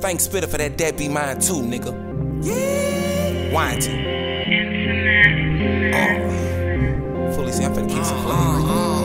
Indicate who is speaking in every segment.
Speaker 1: Thanks Spitter for that be mine too, nigga. Yeah. Wine tea. Fully see, I'm finna keep some flavor.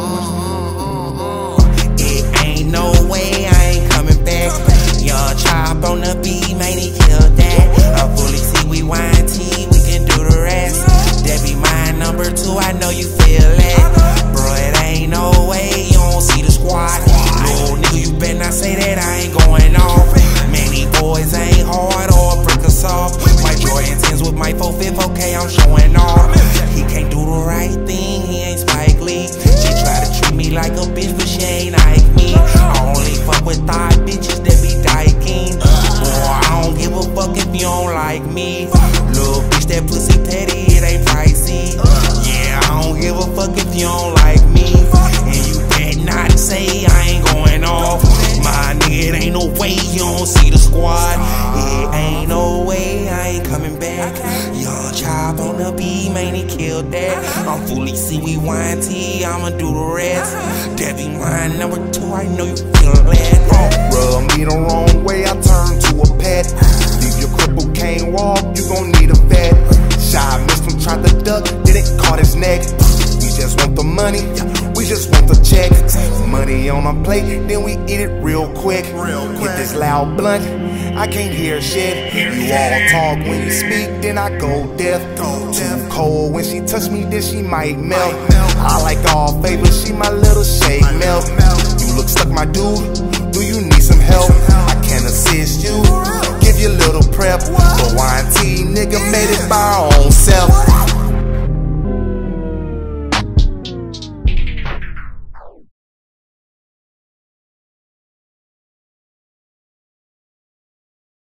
Speaker 1: It ain't no way I ain't coming back. Young Chop on the beat, man, he killed that. I'm fully see, we wine tea, we can do the rest. That be mine number 2, I know you feel that. Bro, it ain't no way you don't see the squad. Little nigga, you better not say that I ain't going off. Many boys ain't hard or break us off. My Jordan 10s with my 4/5, okay, I'm showing off. He can't do the right thing, he ain't Spike Lee. She try to treat me like a bitch, but she ain't like me. I only fuck with thigh bitches that be dyking. Boy, I don't give a fuck if you don't like me. Little bitch, that pussy petty, it ain't pricey. Yeah, I don't give a fuck if you don't like me. And you better not say I ain't going off. My nigga, it ain't no way you don't see the squad. It ain't no way I ain't coming back. Young Chop on the beat, man, he killed that. I'm fully see, we wine tea, I'ma do the rest. That be mine number 2, I know you feel that.
Speaker 2: Rub me the wrong way, I turn to a pet. Leave your cripple, can't walk, you gon' need a vet. Shy missed him, tried to duck, didn't caught his neck. We just want the money, we just want the check. Money on my plate, then we eat it real quick. Hit this loud blunt, I can't hear shit. You all talk when you speak, then I go deaf. Too cold when she touch me, then she might melt. I like all favors, she my little shake melt. You look stuck, my dude, do you need some help? I can assist you, give you a little prep. But wine tea, nigga made it by our own self.